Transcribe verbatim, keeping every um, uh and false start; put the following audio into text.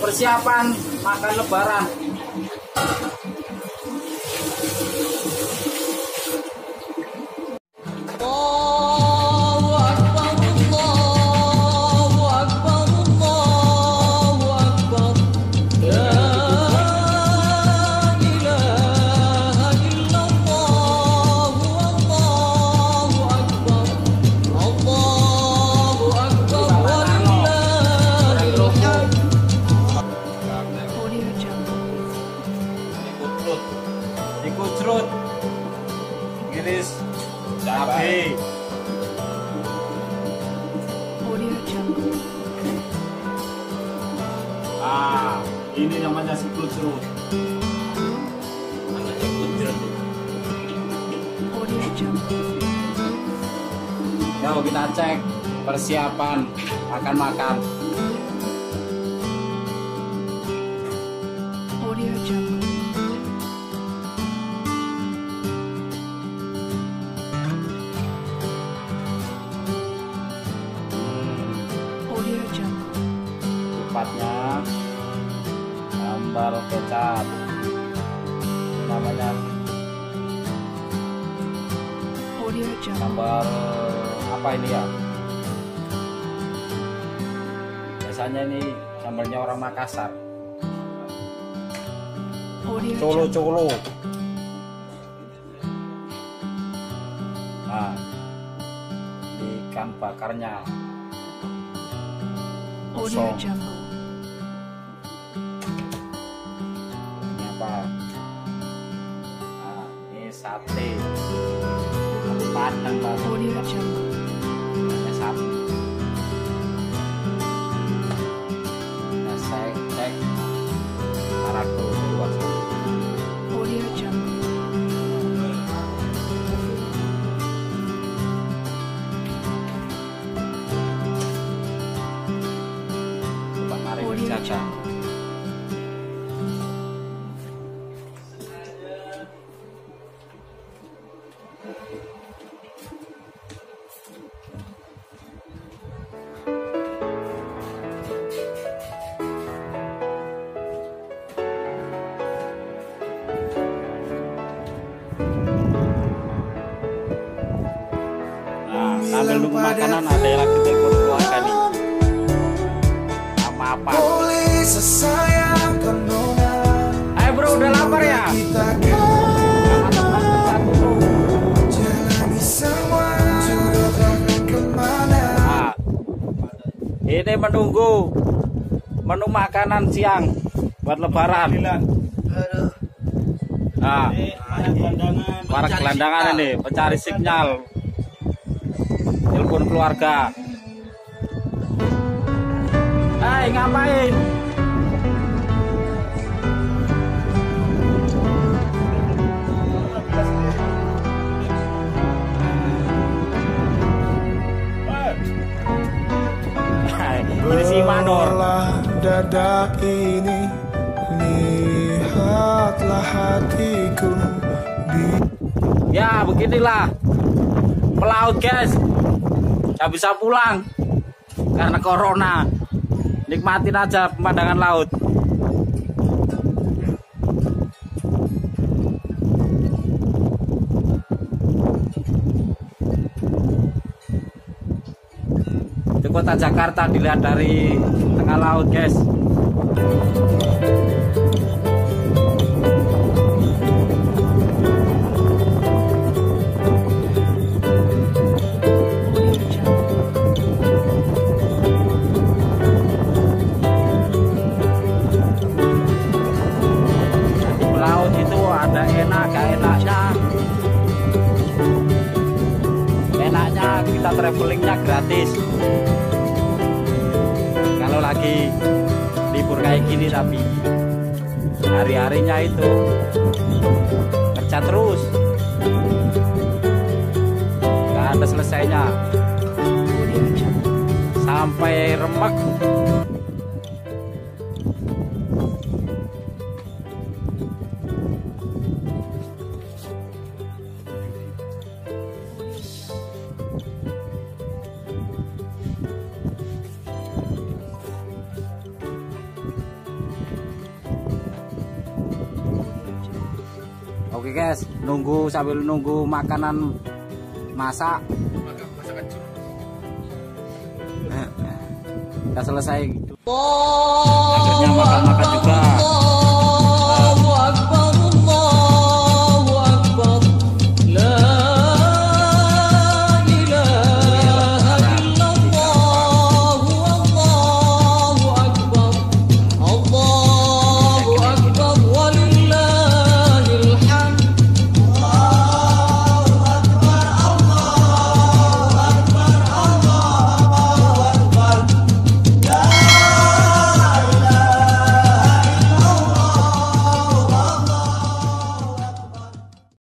persiapan makan lebaran. Ikut serut, iris cabai. Ah, ini namanya sikut serut. Namanya kuncret. Yuk kita cek persiapan makan-makan. Empatnya sambal kecap, namanya sambal apa ini ya, biasanya ini sambalnya orang Makassar, colo-colo. Nah, ikan bakarnya kosong. Ini apa? Nah, ini sate. Sate padang banget. Ini sapi. Nah, saya cek tarago di luar sana. Caca. Nah, sambil nunggu makanan ada yang lagi telepon keluarga nih. Sama apa? Ayo bro, udah lapar ya? Nah, ini menunggu menu makanan siang buat lebaran. Nah, para gelandangan ini pencari sinyal, telepon keluarga. Hai, ngapain? Ini si Manor. Dada ini, lihatlah hatiku. Ya, beginilah pelaut guys. Gak bisa pulang karena corona. Nikmatin aja pemandangan laut. Itu kota Jakarta dilihat dari tengah laut guys. Ada enak, gak enaknya. Enaknya kita travelingnya gratis. Kalau lagi libur kayak gini, tapi hari-harinya itu kerja terus, gak ada selesainya sampai remek. guys, nunggu sambil nunggu makanan masak. Udah selesai. Akhirnya makan-makan juga.